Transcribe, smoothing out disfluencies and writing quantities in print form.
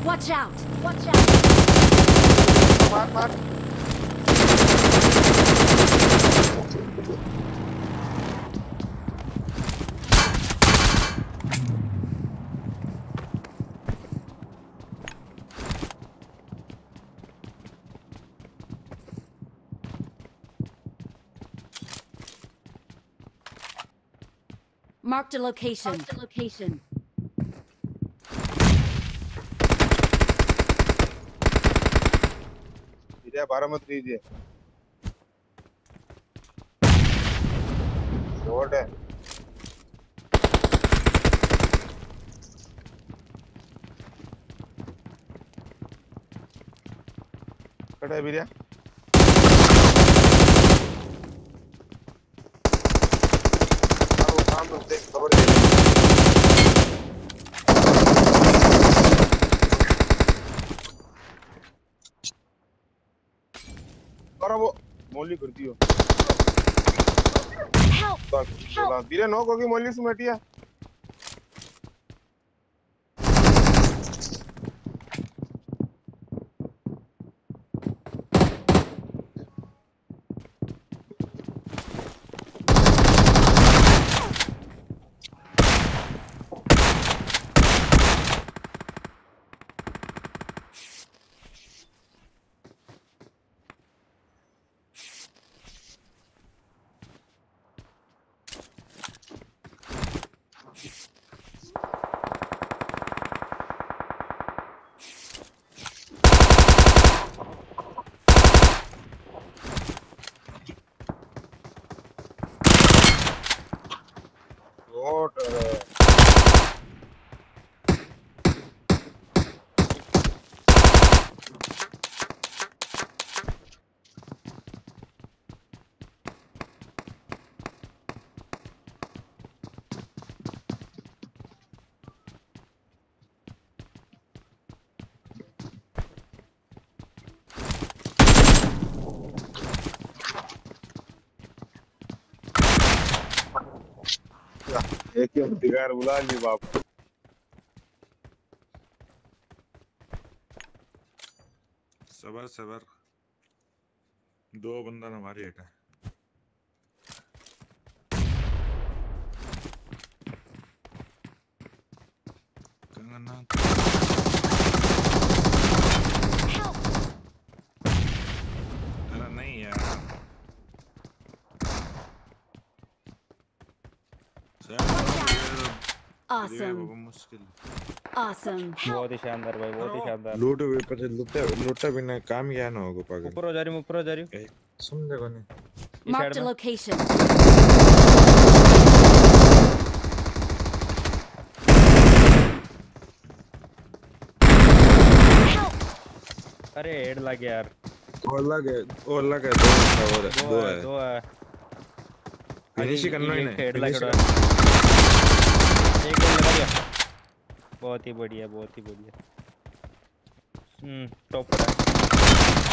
Watch out! Watch out! मार मार Marked a location. Marked a location. इधर 12 मत लीजिए शॉट है खड़ा है बिरिया आओ काम तो देख खबर दे करो वो मोली कर दियो Help! बिरिया नॉक होगी मोली से मटिया एक दिगार बुला ली बाप सबर सबर दो बंदा हमारी हेट है कंगना अरे नहीं यार Awesome. मुश्किल Awesome. बहुत ही शानदार भाई बहुत ही शानदार लूट पर लूटा बिना काम क्या ना होगा पागल ऊपर हो जा रही हूं समझे कोने Marked a location. अरे हेड लग गया यार और लगे दो है फिनिश ही करना है ना हेड लग रहा है एक गोल लगा दिया बहुत ही बढ़िया टॉप पर है